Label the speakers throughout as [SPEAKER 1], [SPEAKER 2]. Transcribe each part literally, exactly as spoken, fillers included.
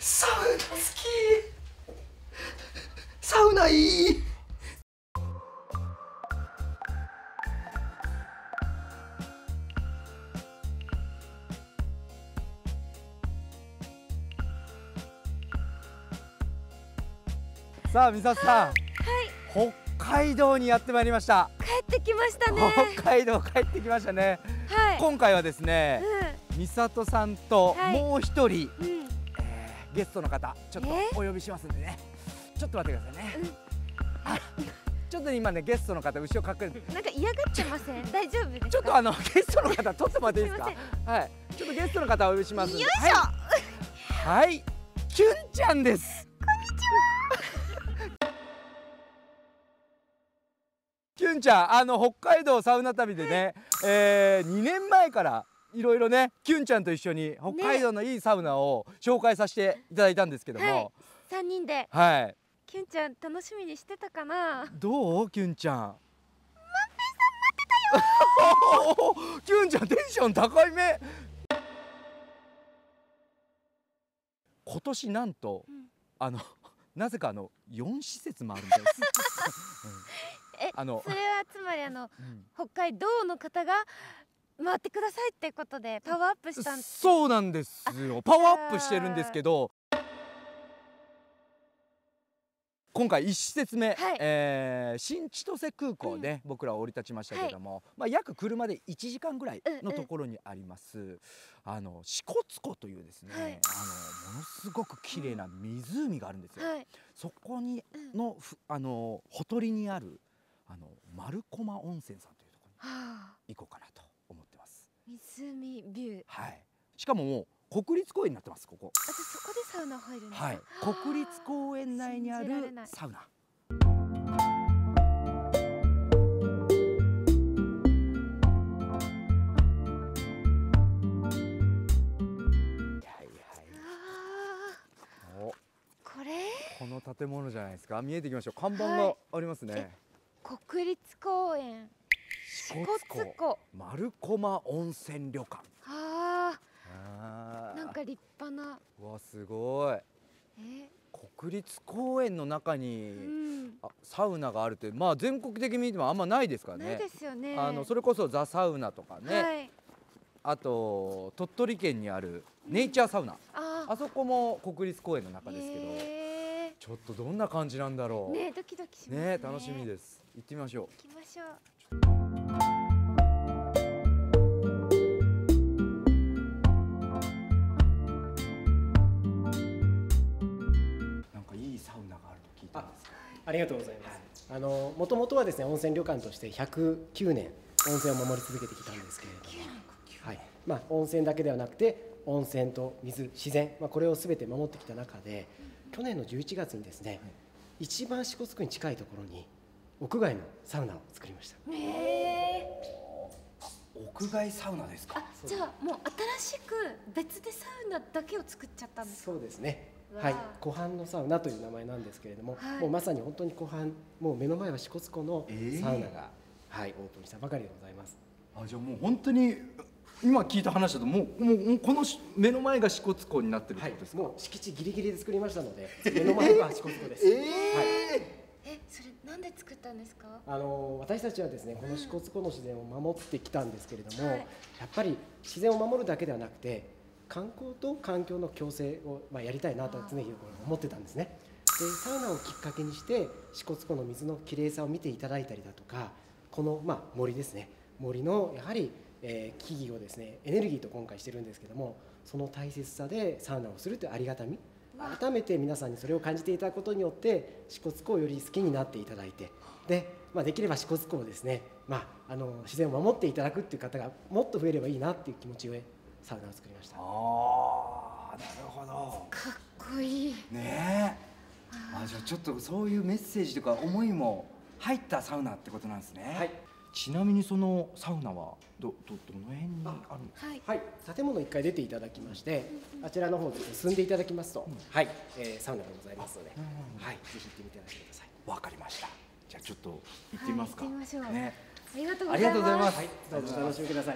[SPEAKER 1] サウナ好き。サウナいい。さあ、美里さん、はい、北海道にやってまいりました。
[SPEAKER 2] 帰ってきましたね。
[SPEAKER 1] 北海道帰ってきましたね。はい、今回はですね、うん、美里さんともう一人、はい、うん、えー、ゲストの方ちょっとお呼びしますんでね。ちょっと待ってくださいね。うん、あ、ちょっと今ねゲストの方後ろ隠れて。
[SPEAKER 2] なんか嫌がってません？大丈夫ですか？
[SPEAKER 1] ちょっとあのゲストの方取ってもらっていいですか？はい。ちょっとゲストの方をお呼びしますんで。
[SPEAKER 2] よいしょ。
[SPEAKER 1] はい。はい、キュンちゃんです。
[SPEAKER 2] こんにちは。
[SPEAKER 1] キュンちゃん、あの北海道サウナ旅でね、えー、にねんまえからいろいろね、キュンちゃんと一緒に北海道のいいサウナを紹介させていただいたんですけども、はい、
[SPEAKER 2] さんにんで、
[SPEAKER 1] はい、
[SPEAKER 2] キュンちゃん楽しみにしてたかな。
[SPEAKER 1] どうキュンちゃん。万
[SPEAKER 2] 平さん待ってたよ。
[SPEAKER 1] キュンちゃんテンション高いめ。今年なんと、うん、あのなぜかあのよんしせつもあるみたいです。
[SPEAKER 2] うん、え、あのそれはつまりあの、うん、北海道の方が回ってくださいってことでパワーアップしたん。
[SPEAKER 1] そうなんですよ。パワーアップしてるんですけど、今回いちしせつめ、はい、えー、新千歳空港で、ね、うん、僕ら降り立ちましたけれども、はい、まあ約車でいちじかんぐらいのところにあります、うんうん、あの支笏湖というですね、はい、あのものすごく綺麗な湖があるんですよ。はい、そこにの、うん、あのほとりにあるあの丸駒温泉さんというところに行こうかなと思ってます。
[SPEAKER 2] 湖ビュー。
[SPEAKER 1] はい。しかももう国立公園になってます。ここ。
[SPEAKER 2] あ、じゃそこでサウナ入るんですか？
[SPEAKER 1] はい。国立公園内にあるサウナ。
[SPEAKER 2] これ？
[SPEAKER 1] この建物じゃないですか。見えてきましょう。看板がありますね。
[SPEAKER 2] はい、国立公園。支笏湖。
[SPEAKER 1] 丸駒温泉旅館。
[SPEAKER 2] はあ。なんか立派な。
[SPEAKER 1] うわ、すごい。え、国立公園の中に、うん、あ、サウナがあるって、まあ全国的に見てもあんまないですからね。
[SPEAKER 2] ないですよね。
[SPEAKER 1] あのそれこそザ・サウナとかね、はい、あと鳥取県にあるネイチャーサウナ、うん、あ, あそこも国立公園の中ですけど、ちょっとどんな感じなんだろう。
[SPEAKER 2] ね、ドキドキしますね。
[SPEAKER 1] ね、楽しみです。行ってみましょう。
[SPEAKER 2] 行きましょう。
[SPEAKER 3] ありがとうございます。あのもともとはですね、温泉旅館としてひゃくきゅうねん温泉を守り続けてきたんですけれども、はい、まあ温泉だけではなくて温泉と水、自然、まあこれをすべて守ってきた中で、去年のじゅういちがつにですね、一番支笏湖に近いところに屋外のサウナを作りました。
[SPEAKER 2] へえ。
[SPEAKER 1] 屋外サウナですか？
[SPEAKER 2] あ、じゃあもう新しく別でサウナだけを作っちゃったんですか？
[SPEAKER 3] そうですね。はい、湖畔のサウナという名前なんですけれども、はい、もうまさに本当に湖畔、もう目の前は支笏湖のサウナが、えー、はい、オープンしたばかりでございます。
[SPEAKER 1] あ、じゃあもう本当に今聞いた話だともうもうこの目の前が支笏湖になってるってことですか？
[SPEAKER 3] はい、もう敷地ギリギリで作りましたので、目の前は支笏湖です。えー、はい。
[SPEAKER 2] え、それなんで作ったんですか？
[SPEAKER 3] あの私たちはですね、この支笏湖の自然を守ってきたんですけれども、はい、やっぱり自然を守るだけではなくて、観光と環境の共生を、まあ、やりたいなと常日頃思ってたんですね。でサウナをきっかけにして支笏湖の水のきれいさを見ていただいたりだとか、この、まあ、森ですね、森のやはり、えー、木々をですねエネルギーと今回してるんですけども、その大切さでサウナをするというありがたみ、改めて皆さんにそれを感じていただくことによって支笏湖をより好きになっていただいて、で、まあ、できれば支笏湖をですね、まあ、あの自然を守っていただくっていう方がもっと増えればいいなっていう気持ちでサウナを作りました。
[SPEAKER 1] ああ、なるほど。
[SPEAKER 2] かっこいい。
[SPEAKER 1] ねえ。あ、じゃあちょっとそういうメッセージとか思いも入ったサウナってことなんですね。はい。ちなみにそのサウナはどどどの辺にあるんですか？はい、
[SPEAKER 3] はい、建物いっかい出ていただきまして、あちらの方に進んでいただきますと、うん、はい、えー、サウナがございますので、うん、はい、ぜひ行ってみていただいてください。
[SPEAKER 1] わかりました。じゃあちょっと行ってみますか。
[SPEAKER 2] はい、行ってみましょう。
[SPEAKER 1] ね。
[SPEAKER 2] ありがとうございます。ありがとうございます。
[SPEAKER 3] はい、どうぞお楽しみください。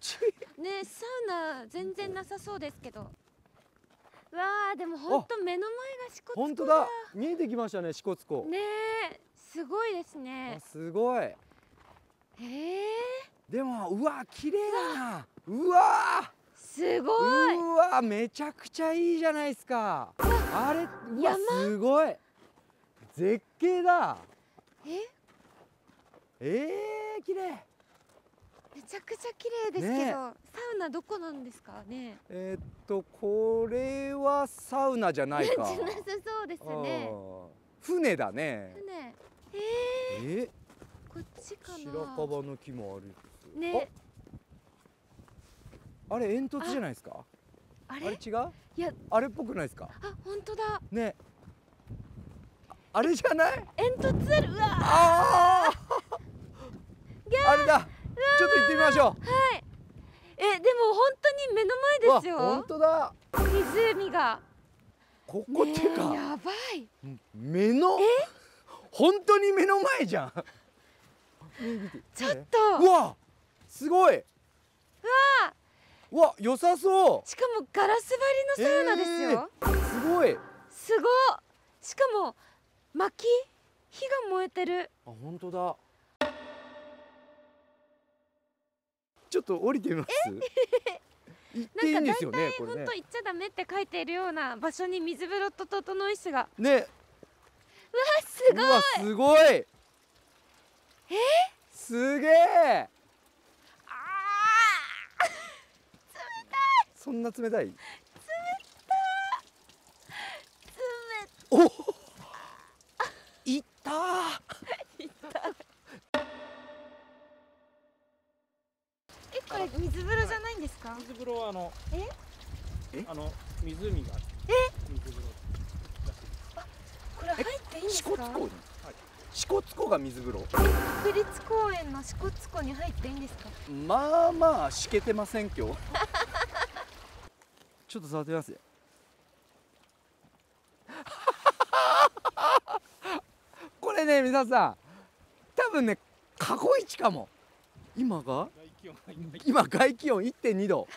[SPEAKER 1] ち
[SPEAKER 2] ね、サウナ全然なさそうですけど。わあ、でも本当目の前が支笏湖だ。
[SPEAKER 1] 本当だ、見えてきましたね、支笏湖。
[SPEAKER 2] ねえ、すごいですね。
[SPEAKER 1] すごい。
[SPEAKER 2] へえ。
[SPEAKER 1] でも、うわ、綺麗だな。うわ。
[SPEAKER 2] すごい。
[SPEAKER 1] うわ、めちゃくちゃいいじゃないですか。あれ、うわ、すごい。絶景だ。
[SPEAKER 2] え。
[SPEAKER 1] ええ、綺麗。
[SPEAKER 2] めちゃくちゃ綺麗ですけど、サウナどこなんですかね。
[SPEAKER 1] えっと、これはサウナじゃないか。
[SPEAKER 2] じゃなさそうですね。
[SPEAKER 1] 船だね。
[SPEAKER 2] 船。ええ。こっちかな。
[SPEAKER 1] 白樺の木もある。
[SPEAKER 2] ね。
[SPEAKER 1] あれ煙突じゃないですか。
[SPEAKER 2] あれ。
[SPEAKER 1] あれ違う。
[SPEAKER 2] いや、
[SPEAKER 1] あれっぽくないですか。
[SPEAKER 2] あ、本当だ。
[SPEAKER 1] ね。あれじゃない。
[SPEAKER 2] 煙突。うわ。
[SPEAKER 1] ああ。あれだ。ちょっと行ってみましょう。は
[SPEAKER 2] い。え、でも本当に目の前ですよ。
[SPEAKER 1] 本当だ。
[SPEAKER 2] 湖が。
[SPEAKER 1] ここってか。
[SPEAKER 2] やばい。
[SPEAKER 1] 目の。本当に目の前じゃん。
[SPEAKER 2] ちょっと。
[SPEAKER 1] うわ。すごい。
[SPEAKER 2] うわ。
[SPEAKER 1] うわ、良さそう。
[SPEAKER 2] しかもガラス張りのサウナですよ。
[SPEAKER 1] すごい。
[SPEAKER 2] すごい。しかも薪、火が燃えてる。
[SPEAKER 1] あ、本当だ。ちょっと降りてみます。行っていいんですよね、これね。
[SPEAKER 2] 本当行っちゃダメって書いているような場所に水風呂と整い室が。
[SPEAKER 1] ね。
[SPEAKER 2] うわ、すごい。
[SPEAKER 1] うわ、すごい。え？すげえ。
[SPEAKER 2] ああ。冷たい。
[SPEAKER 1] そんな冷たい？
[SPEAKER 2] 冷
[SPEAKER 1] た。冷。お。いったー。
[SPEAKER 2] いった。え、これ水風呂じゃないんですか？
[SPEAKER 4] 水風呂はあの、
[SPEAKER 2] え？
[SPEAKER 4] え？あの湖がある。
[SPEAKER 2] え？
[SPEAKER 4] 水風呂。
[SPEAKER 2] あ、これ入っていいんですか？
[SPEAKER 1] 支笏湖に。支笏湖が水風呂。
[SPEAKER 2] 国立公園の支笏湖に入っていいんですか？
[SPEAKER 1] まあまあしけてません今日。ちょっと触ってみます。これね、皆さん多分ね、過去一かも。今が今外気温 いってんに 度。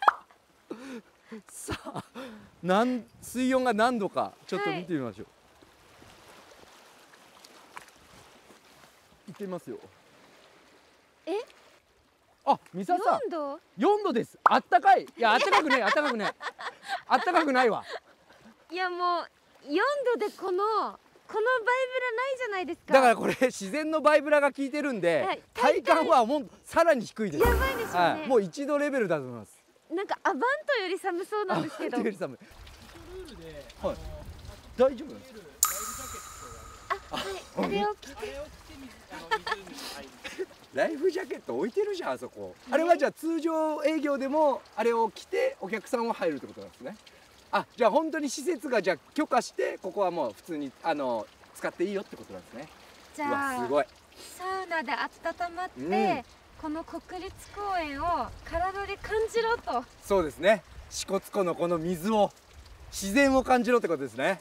[SPEAKER 1] さあ、なん水温が何度かちょっと見てみましょう。はい、行ってみますよ。
[SPEAKER 2] え？
[SPEAKER 1] あ、ミサさん。
[SPEAKER 2] よんど？
[SPEAKER 1] よんどです。あったかい。いや、あったかくない、あったかくない。あったかくないわ。
[SPEAKER 2] いや、もうよんどでこのこのバイブラないじゃないですか。
[SPEAKER 1] だからこれ自然のバイブラが効いてるんで、はい、体感はもうさらに低いです。
[SPEAKER 2] やばいですよね。はい、
[SPEAKER 1] もういちどレベルだと思います。
[SPEAKER 2] なんかアバントより寒そうなんですけど。
[SPEAKER 1] より寒い。
[SPEAKER 4] ルールで、
[SPEAKER 1] はい、大丈夫なんですか？
[SPEAKER 2] あ、はい、あれを着て。
[SPEAKER 1] ライフジャケット置いてるじゃん、あそこ。あれはじゃあ通常営業でもあれを着てお客さんは入るってことなんですね。あ、じゃあ本当に施設がじゃあ許可してここはもう普通にあの使っていいよってことなんですね。
[SPEAKER 2] じゃあ
[SPEAKER 1] すごい。
[SPEAKER 2] サウナで温まって、うん、この国立公園を体で感じろと。
[SPEAKER 1] そうですね。支笏湖のこの水を、自然を感じろってことですね。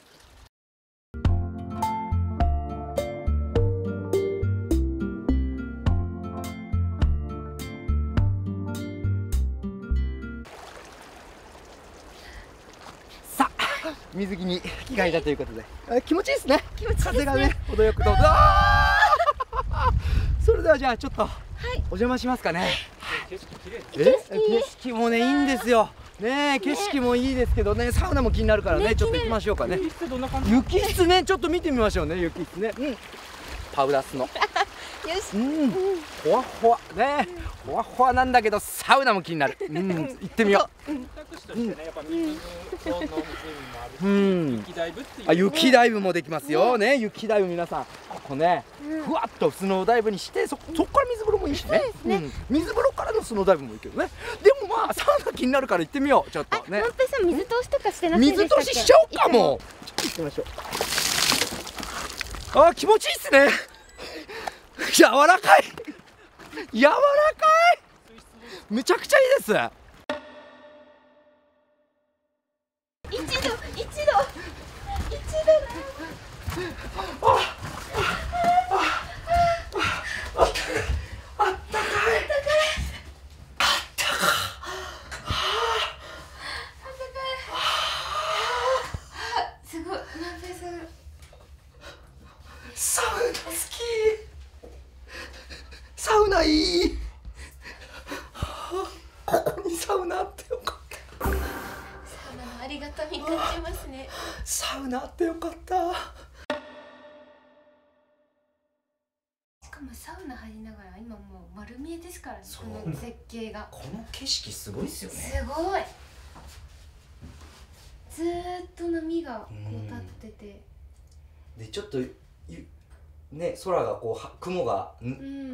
[SPEAKER 1] 水着に着替えたということで、あ、気持ちいいですね。
[SPEAKER 2] 気持ちいいですね。
[SPEAKER 1] 風がね、程よくと。それではじゃあちょっとお邪魔しますかね。
[SPEAKER 4] 景色綺麗。
[SPEAKER 1] え、景色もねいいんですよ。ね、景色もいいですけどね、サウナも気になるからね、ちょっと行きましょうかね。雪質ね、ちょっと見てみましょうね、雪質ね。うん。パウダースノ。
[SPEAKER 2] よし。
[SPEAKER 1] うん。ほわほわね、ほわほわなんだけどサウナも気になる。うん、行ってみよう。うん。雪ダイブっていう。あ、雪ダイブもできますよね。雪ダイブ皆さん、ここね、ふわっとスノーダイブにして、そそこから水風呂もいいしね。水風呂からのスノーダイブもいいけどね。でもまあサウナ気になるから行ってみよう。ちょっとね。
[SPEAKER 2] のっぺいさん水通しとかしてなくて
[SPEAKER 1] 水通ししちゃおうかも。ちょっと行ってみましょう。あ、気持ちいいっすね。柔らかい。柔らかい。めちゃくちゃいいです。
[SPEAKER 2] 一度、一度、一度。
[SPEAKER 1] あ、あったかい。あったかい。あったかき。サウナいい。ここにサウナあってよかった。
[SPEAKER 2] サウナのありがたみ感じますね。
[SPEAKER 1] サウナあってよかった。
[SPEAKER 2] しかもサウナ入りながら今もう丸見えですからね、この絶景が。
[SPEAKER 1] この景色すごいですよね。
[SPEAKER 2] すごい。ずーっと波がこう立ってて、
[SPEAKER 1] でちょっとね、空がこうは雲が、うん、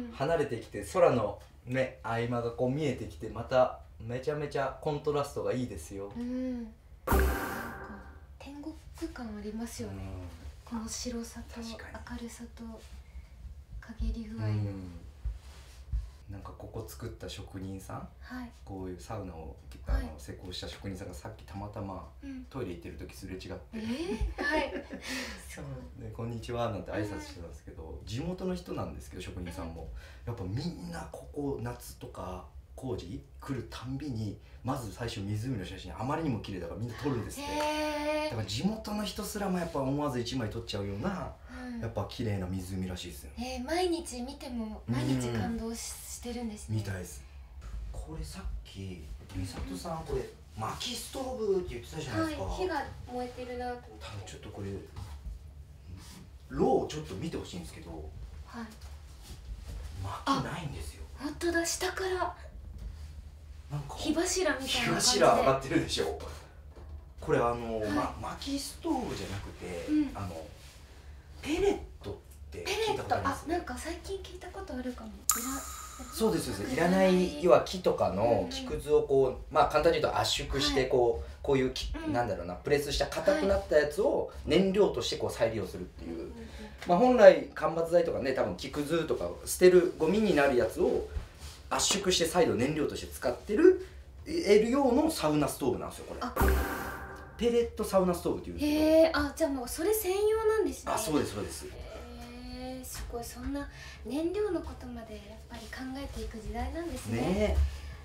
[SPEAKER 1] 離れてきて空のね合間がこう見えてきて、まためちゃめちゃコントラストがいいですよ。うん、なんか
[SPEAKER 2] 天国感ありますよね、うん、この白さと明るさと陰り具合の、うん、なんかここ作った職人さん、はい、こういうサウナをあの、はい、施工した職人さんがさっきたまたま、うん、トイレ行ってる時すれ違って、えー、はいでこんにちはなんて挨拶してたんですけど、うん、地元の人なんですけど職人さんもやっぱみんなここ夏とか工事来るたんびにまず最初湖の写真あまりにも綺麗だからみんな撮るんですって。だから地元の人すらもやっぱ思わず一枚撮っちゃうような、うん、やっぱ綺麗な湖らしいですよ。えー、毎日見ても毎日感動 し,、うん、してるんですね。みたいです。これさっき美里さんこれ薪ストーブって言ってたじゃないですか。はい、火が燃えてるなと思って。多分ちょっとこれろうをちょっと見てほしいんですけど、はい、薪ないんですよ。本当だ、下からなんか火柱みたいな感じで火柱上がってるでしょ。これあの、はい、ま、薪ストーブじゃなくて、うん、あのペレットって聞いたことあります？ペレット、あ、なんか最近聞いたことあるかも。そうですそうです。いらない要は木とかの木くずをこう、まあ簡単に言うと圧縮してこう、はい、こういう木、うん、なんだろうな、プレスした硬くなったやつを燃料としてこう再利用するっていう、はい、まあ本来間伐材とかね、多分木くずとか捨てるゴミになるやつを圧縮して再度燃料として使ってる得る用のサウナストーブなんですよこれ。ペレットサウナストーブっていうんですけど。へえ、あ、じゃあもうそれ専用なんですね。あ、そうですそうです。すごい、そんな燃料のことまでやっぱり考えていく時代なんですね。ね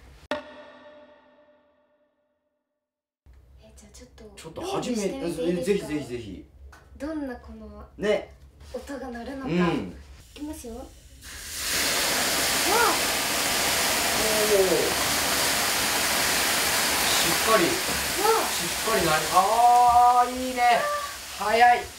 [SPEAKER 2] え、じゃあちょっとちょっと初めてぜひぜひぜひどんなこのね音が鳴るのか、うん、いきますよ。わあ、しっかりしっかりなり、あーいいね、早い。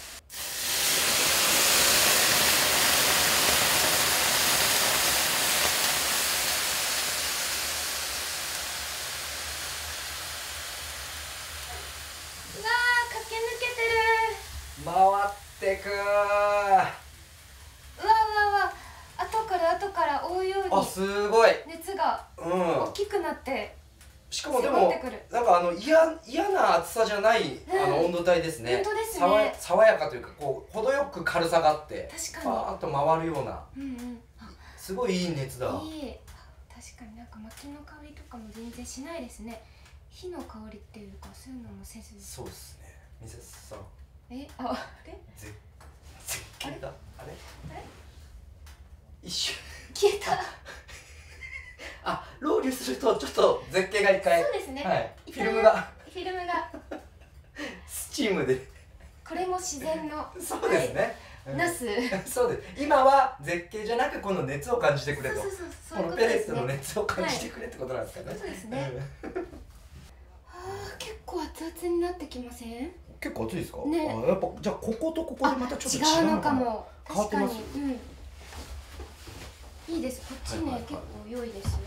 [SPEAKER 2] 回ってくー。うわうわうわ、後から後から追うように、あ、すごい熱が大きくなって、うん、しかもでもなんかあの嫌嫌な熱さじゃない、うん、あの温度帯ですね。本当ですね。爽やかというかこう程よく軽さがあって確かにバーッと回るような、うんうん、すごいいい熱だ。いい、確かになんか薪の香りとかも全然しないですね。火の香りっていうかそういうのもせず。そうですね。ミセスさん、え、あ、あれ？絶景だ。あれ？あれ？一瞬消えた。あ、ロウリュするとちょっと絶景が一回。そうですね。はい。フィルムが。フィルムが。スチームで。これも自然の。そうですね。ナス。そうです。今は絶景じゃなくこの熱を感じてくれと。そうそうそう。このペレットの熱を感じてくれってことなんですかね。そうですね。はあ、結構熱々になってきません？結構熱いですか？ね、あ、やっぱじゃあこことここでまたちょっと違うのかも。変わってます。うん、いいです。こっちね、結構良いですよ。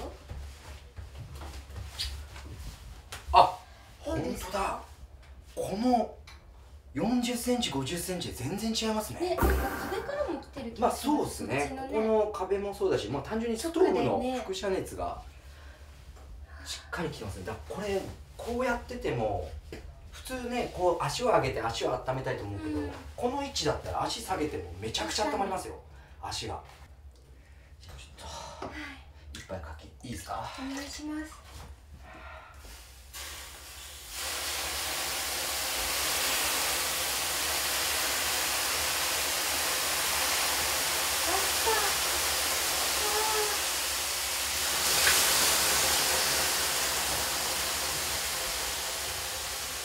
[SPEAKER 2] あ、本当だ。このよんじゅっセンチ、ごじゅっセンチで全然違いますね。ね、壁からも来てる気がします。まあそうですね。ね、ここの壁もそうだし、まあ単純にストーブの輻射熱がしっかりきてますね。だからこれこうやってても。普通ね、こう足を上げて足を温めたいと思うけど、うん、この位置だったら足下げてもめちゃくちゃ温まりますよ、足が。ちょっと、はい、いっぱいかけいいですか？お願いします。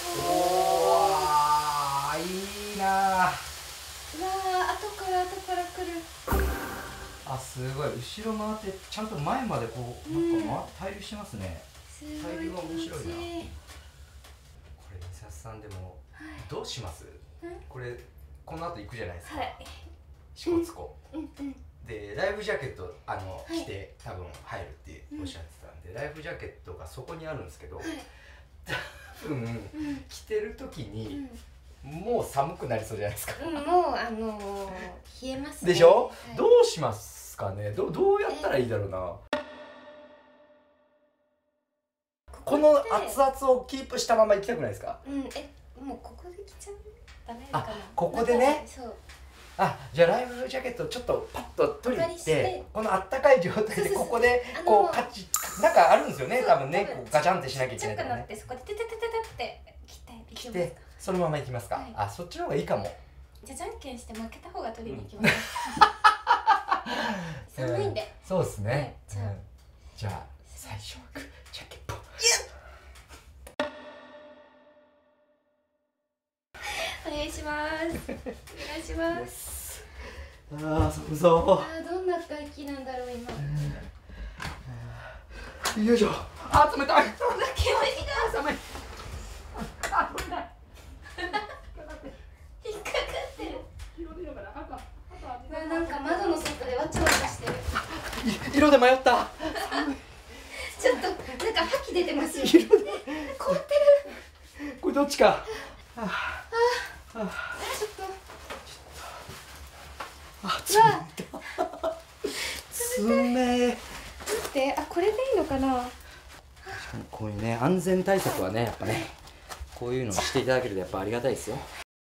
[SPEAKER 2] うわー、後から後からくる。
[SPEAKER 1] あ、すごい。後ろ回ってちゃんと前までこうなんか回対流してますね。
[SPEAKER 2] すごい気持ちいい。
[SPEAKER 1] これ美里さんでもどうします？これこの後行くじゃないですか。支笏湖。でライフジャケットあの着て多分入るっておっしゃってたんで、ライフジャケットがそこにあるんですけど、多分着てる時にもう寒くなりそうじゃないですか。
[SPEAKER 2] もうあの冷えますね。
[SPEAKER 1] でしょ？どうしますかね。どどうやったらいいだろうな。この熱々をキープしたまま行きたくないですか？
[SPEAKER 2] うん、え、もうここで着ちゃうダメかな。
[SPEAKER 1] あ、ここでね。
[SPEAKER 2] そう。
[SPEAKER 1] あ、じゃあライフジャケットをちょっとパッと取りに行って、このあったかい状態でここでこうカチッなんかあるんですよね。多分ね、こうガチャンってしなきゃいけないからね。
[SPEAKER 2] そこでテテテテテって着て
[SPEAKER 1] 着てそのまま行きますか。あ、そっちの方がいいかも。
[SPEAKER 2] じゃあじゃんけんして負けた方が取りに行きます。寒いんで。
[SPEAKER 1] そうですね。
[SPEAKER 2] じゃあ
[SPEAKER 1] じゃあ最初はジャケット。
[SPEAKER 2] お願いします。お願いします。
[SPEAKER 1] ああ、寒そう。
[SPEAKER 2] ああ、どんな外気なんだろう今。
[SPEAKER 1] よいしょ。あ、冷たい。
[SPEAKER 2] そんな煙が。
[SPEAKER 1] 寒い。あ、冷たい。
[SPEAKER 2] 引っかかってる。なんか窓の外でわちゃわちゃしてる。
[SPEAKER 1] 色で迷った。
[SPEAKER 2] ちょっとなんか覇気出てますよ。
[SPEAKER 1] 色で
[SPEAKER 2] 凍って
[SPEAKER 1] る。これどっちか。ああ。
[SPEAKER 2] あ、ちょっと。
[SPEAKER 1] あ、冷た。冷め。
[SPEAKER 2] 待って、あ、これでいいのかな。
[SPEAKER 1] こういうね、安全対策はね、やっぱね、こういうのをしていただけるとやっぱありがたいですよ。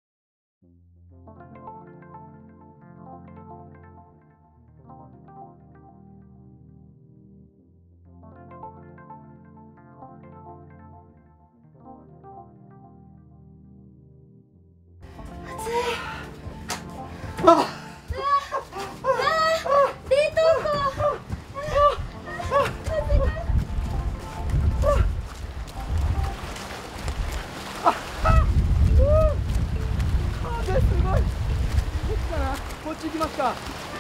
[SPEAKER 1] あこっち行きますか。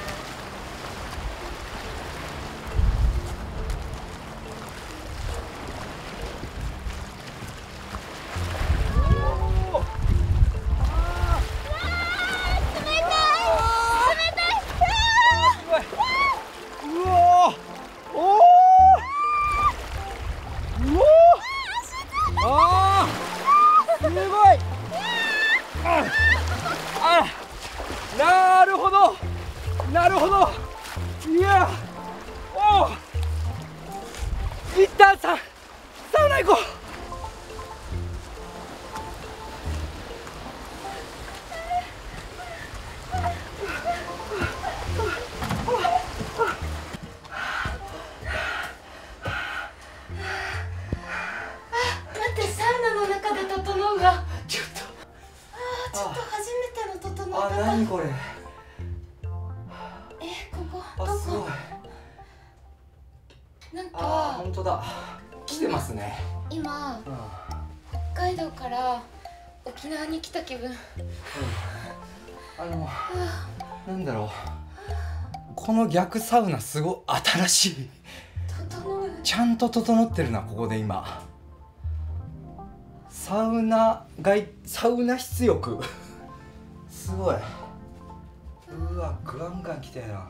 [SPEAKER 1] なるほど、なるほど。いや、おお、一旦さ、サウナ行こう。
[SPEAKER 2] 待って、サウナの中で整うが。
[SPEAKER 1] ちょっと。
[SPEAKER 2] あ、ちょっと初めての整い方。
[SPEAKER 1] あ、何これ。
[SPEAKER 2] え、ここ
[SPEAKER 1] あ、
[SPEAKER 2] ど
[SPEAKER 1] すごい。
[SPEAKER 2] こ？なんか
[SPEAKER 1] 本当だ。来てますね。
[SPEAKER 2] 今、
[SPEAKER 1] うん、
[SPEAKER 2] 北海道から沖縄に来た気分。うん、
[SPEAKER 1] あの、なんだろう。この逆サウナすごい新しい。
[SPEAKER 2] 整う。
[SPEAKER 1] ちゃんと整ってるな、ここで今。サウナ外、サウナ室浴。すごい。うわ、ガンガン来てるな。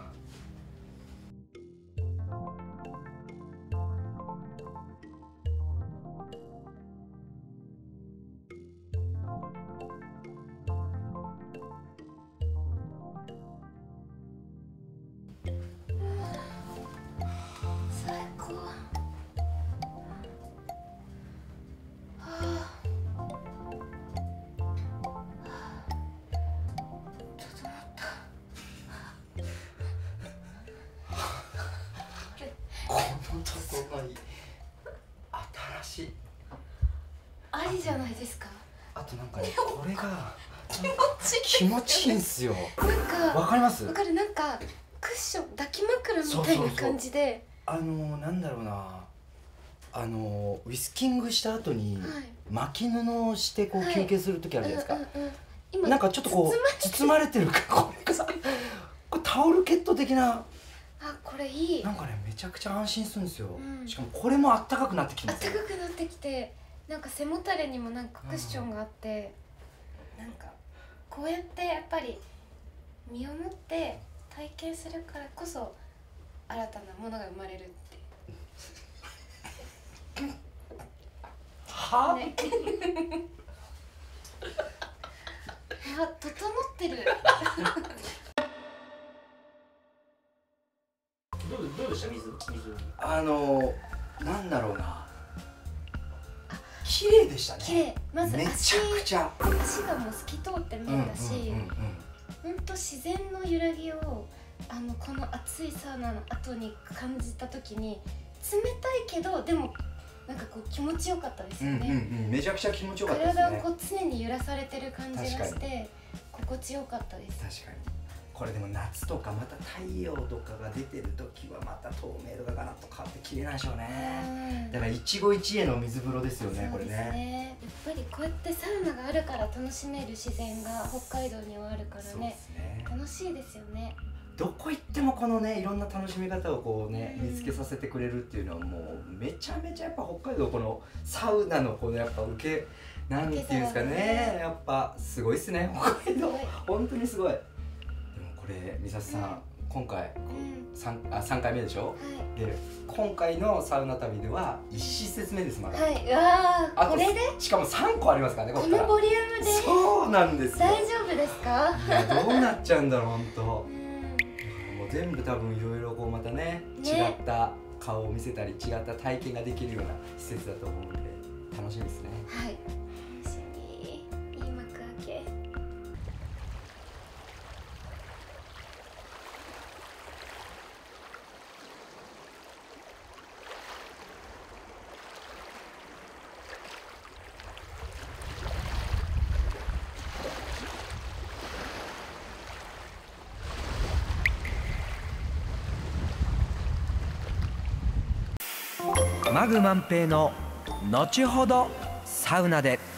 [SPEAKER 2] 最高。はあ。整った。
[SPEAKER 1] この整い新しい。
[SPEAKER 2] ありじゃないですか。
[SPEAKER 1] あとなんかね、これが
[SPEAKER 2] 気持ちいい。
[SPEAKER 1] 気持ちいいんすよ。
[SPEAKER 2] なんか
[SPEAKER 1] わかります？
[SPEAKER 2] わかる。なんかクッション、抱き枕みたいな感じで。
[SPEAKER 1] あのー、なんだろうな、あのー、ウィスキングした後に、はい、巻き布をしてこう休憩する時あるじゃないですか。なんかちょっとこう包まれてるか、これがこれタオルケット的な。
[SPEAKER 2] あ、これいい。
[SPEAKER 1] なんかねめちゃくちゃ安心するんですよ、
[SPEAKER 2] うん、
[SPEAKER 1] しかもこれもあったかくなってきます
[SPEAKER 2] ね、あったかくなってきて、なんか背もたれにもなんかクッションがあって、うん、なんかこうやってやっぱり身をもって体験するからこそ新たなものが生まれるって
[SPEAKER 1] は、
[SPEAKER 2] ね、あ、整ってる
[SPEAKER 4] どうどうでした水水
[SPEAKER 1] あのなんだろうな、綺麗でしたね。
[SPEAKER 2] 綺麗。まず
[SPEAKER 1] めちゃくちゃ
[SPEAKER 2] 足がもう透き通って見えたし、本当自然の揺らぎをあのこの暑いサウナの後に感じた時に、冷たいけどでもなんかこう気持ちよかったですよね。
[SPEAKER 1] うんうんうん、めちゃくちゃ気持ちよかったですね。
[SPEAKER 2] 体をこう常に揺らされてる感じがして心地よかったです。
[SPEAKER 1] 確かに。これでも夏とかまた太陽とかが出てる時はまた透明度がガラッと変わって綺麗なんでしょうね。だから一期一会の水風呂ですよね、これね。
[SPEAKER 2] やっぱりこうやってサウナがあるから楽しめる自然が北海道にはあるからね、ね、楽しいですよね。
[SPEAKER 1] どこ行ってもこのねいろんな楽しみ方をこうね、うん、見つけさせてくれるっていうのはもうめちゃめちゃやっぱ北海道このサウナのこのやっぱ受けなんていうんですかね、やっぱすごいっすね北海道本当にすごい。でもこれ美里さん、うん、今回、うん、さん, あさんかいめでしょ、はい、で今回のサウナ旅ではいち施設目ですまだ。
[SPEAKER 2] はい、うわー、これで
[SPEAKER 1] しかもさんこありますからね、
[SPEAKER 2] このボリュームで。
[SPEAKER 1] そうなんですよ。
[SPEAKER 2] 大丈夫ですか？
[SPEAKER 1] いやどうなっちゃうんだろう本当。全部多分いろいろこうまたね、ね、違った顔を見せたり違った体験ができるような施設だと思うので楽しみですね。
[SPEAKER 2] はい、楽しみ。いい幕開け。
[SPEAKER 1] マグ万平の後ほどサウナで。